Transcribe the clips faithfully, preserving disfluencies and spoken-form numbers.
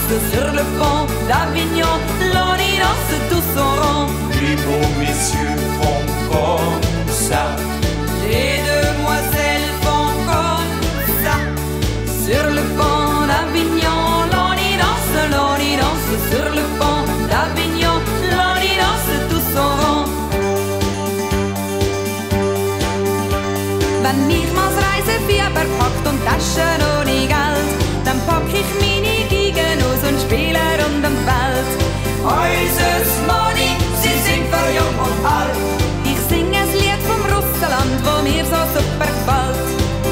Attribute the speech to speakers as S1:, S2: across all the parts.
S1: sur le pont d'Avignon, l'on y danse tous son rond.
S2: Les beaux messieurs font comme ça,
S1: Les demoiselles font comme ça. Sur le pont d'Avignon, l'on y danse, l'on y danse. Sur le pont d'Avignon, l'on y danse tous son rond. Wenn mich mal's Reisefieber packt und Taschen ohne Geld, dann pack ich meine Geigen aus und spiele rund um die Welt.
S2: Äußerst Money, sie sind für jung und alt.
S1: Ich sing ein Lied vom Russland, wo mir so super gefällt.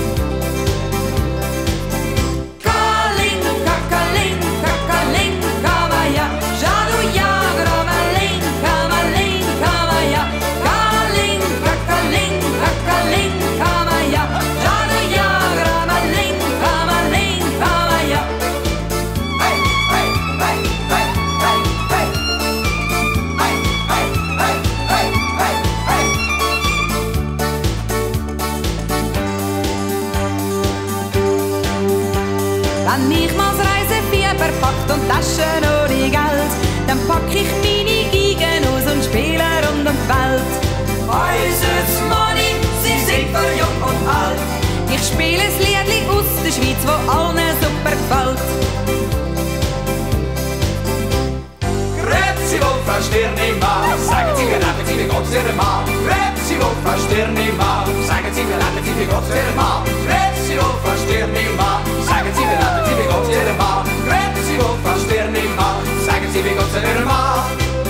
S1: Kalinka, Kalinka, Kalinka, Maja, Jaduja, Gromalinka, Malinka, Maja. Kalinka, Kalinka, Kalinka, Maja, Jaduja, Gromalinka, Malinka, Maja.
S2: Hey, hey, hey, hey, hey, hey. Hey, hey, hey, hey, hey, hey.
S1: Wenn mich mal's Reisefieber packt und Taschen ohne Geld, dann pack ich meine Geigen aus und spiele rund um die Welt.
S2: Äußerst Money, sie sind für jung und alt.
S1: Ich spiele ein Liedli aus der Schweiz, wo allen super gefällt.
S2: Grüezi wohl, Frau Stirnima, sagen Sie mir, leben Sie wie Gott Ihr Mann. Grüezi wohl, Frau Stirnima, sagen Sie mir, leben Sie wie Gott Ihr Mann. Grüezi wohl, Frau Stirnima, sagen Sie mir, leben Sie wie Gott Ihr Mann. Grüezi wohl, Frau Stirnima, sagen Sie wie Gott Ihr Mann.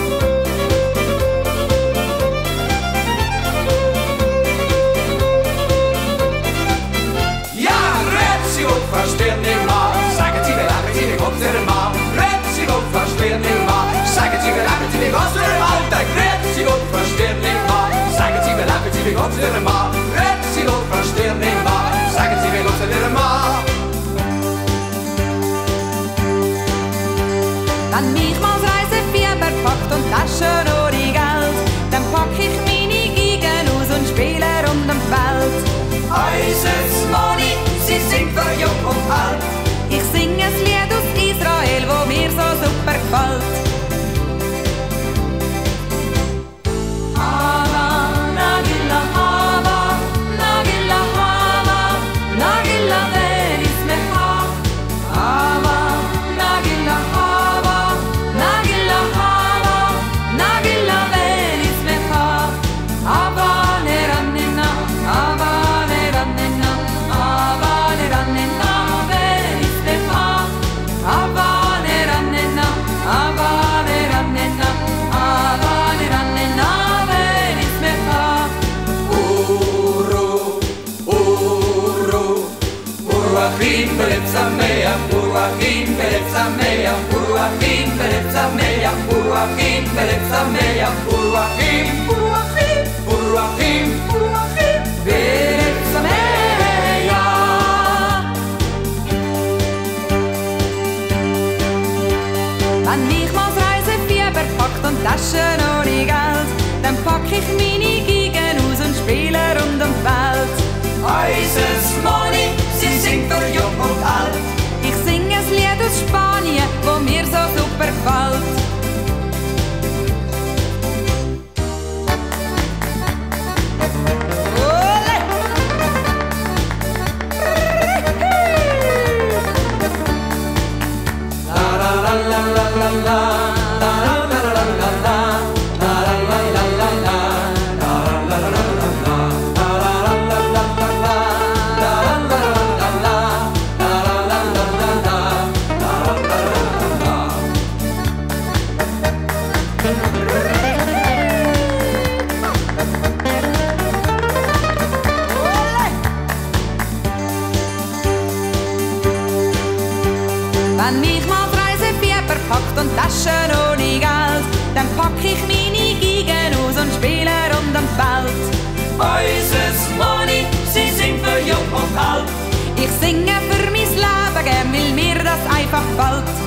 S2: Ja, grüezi wohl, Frau Stirnima, sagen Sie mir, leben Sie wie Gott Ihr Mann. Grüezi wohl, Frau Stirnima, sagen Sie mir, leben Sie wie Gott Ihr Mann. Grüezi wohl, Frau Stirnima, sagen Sie mir, leben Sie wie Gott Ihr Mann. Grüezi wohl, Frau Stirnima, sagen Sie wie Gott Ihr Mann.
S1: Wenn mich mal's Reisefieber packt und Taschen ohne Geld, dann pack ich meine Geigen aus und spiele rund um die Welt.
S2: Äußerst Money, sie sind für jung und alt.
S1: Ich sing ein Lied aus Israel, wo mir so super gefällt. Hava, Nagila, Hava, Nagila, Hava, Nagila, veris mecha. Hava, Nagila, Hava, Nagila, Hava, Nagila, veris mecha. Hava, neranina, Hava, neranina, Hava, neranina, veris mecha. Hava, neranina, Hava, neranina, Hava, neranina, veris mecha.
S2: Uru, uru, uruachim beletzameya, uruachim beletzameya, uruachim beletzameya, uruachim beletzameya, uruachim, uruachim, uruachim, uruachim beletzameya.
S1: Wenn mich mal's Reisefieber packt und Taschen ohne Geld, dann pack ich meine Geigen aus und spiele rund um die Welt.
S2: Äußerst Money, sie sind für jung und alt.
S1: Ich sing ein Lied aus Spanien, wo mir so super gefällt. Ole!
S2: La la la la la la la, la la la la la la, la la la la la la, la la la la la, la la la la la la, la la la la la, la la la la la, la la la la.
S1: Wenn mich mal's Reisefieber packt und Taschen ohne Geld, dann pack ich meine Geigen aus und spiele rund um die Welt.
S2: Äußerst Money, sie sind für jung und alt.
S1: Ich singe für mein Leben gern, weil mir das einfach gefällt.